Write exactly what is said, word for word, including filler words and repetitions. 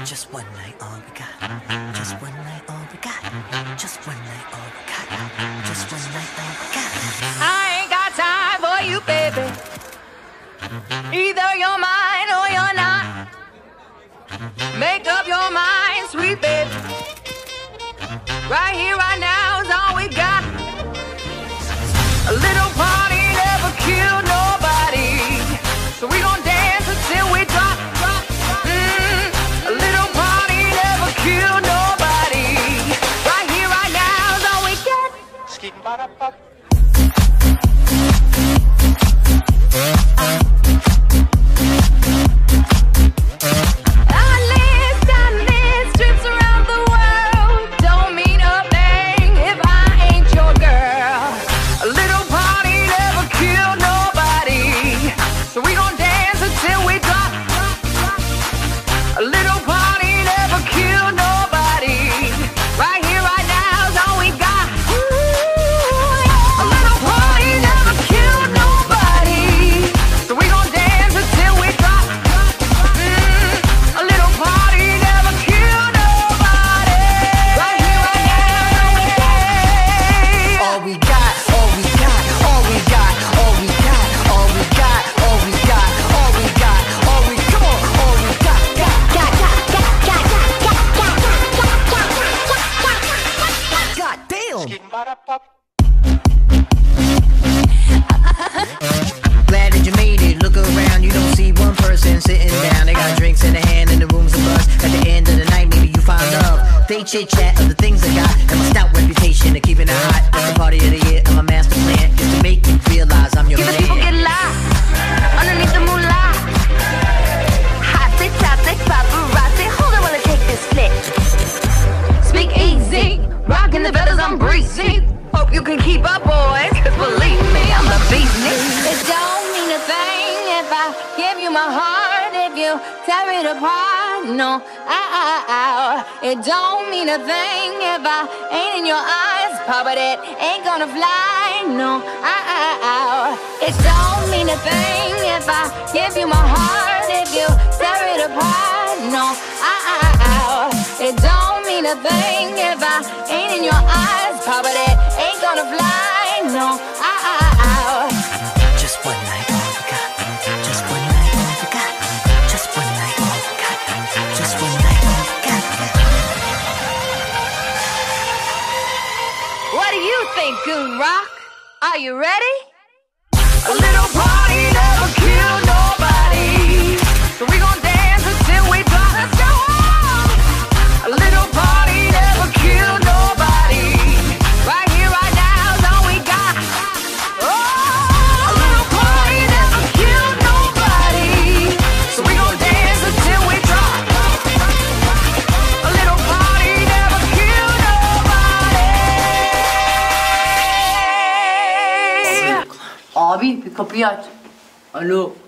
Just one night, all we got. Just one night, all we got. Just one night, all we got. Just one night, all we got. I ain't got time for you, baby. Either you're mine or you're not. Make up your mind, sweet baby. Right here, right now is all we got. A little party never killed nobody, so we gon' dance until we drop, drop, drop. Mm, a little party never killed nobody. Right here, right now is all we got. Glad that you made it. Look around, you don't see one person sitting down. They got drinks in their hand and the room's a buzz. At the end of the night, maybe you find love. They chit chat of the things I got and my stout reputation of keeping it hot. That's the party of the year and my master plan is to make you realize I'm your Give man. the people get live underneath the moonlight. Hotty, topic, paparazzi. Hold on while I take this flick. Speak easy, rocking the feathers, I'm breezy. Hope you can keep up, boys, cause believe me, I'm the beast. It don't mean a thing if I give you my heart, if you tear it apart. No, ow, ow, ow. It don't mean a thing if I ain't in your eyes, but it ain't gonna fly. No, ow, ow, ow. It don't mean a thing if I give you my heart, if you tear it apart. No, ow, ow, ow. It don't mean a thing if I ain't in your eyes, but it ain't gonna fly. No, ow, ow, ow. Just one night, all we got. Just one night, all we got. Just one night, all we got. Just one night, all we got. What do you think, Goon Rock? Are you ready? A little party never killed nobody, so we gon' dance until we drop. Let's go on! A little party never killed nobody. Right here, right now is all we got. Oh, a little party never killed nobody, so we gon' dance until we drop. A little party never killed nobody. Abi bir kapıyı aç. Alo.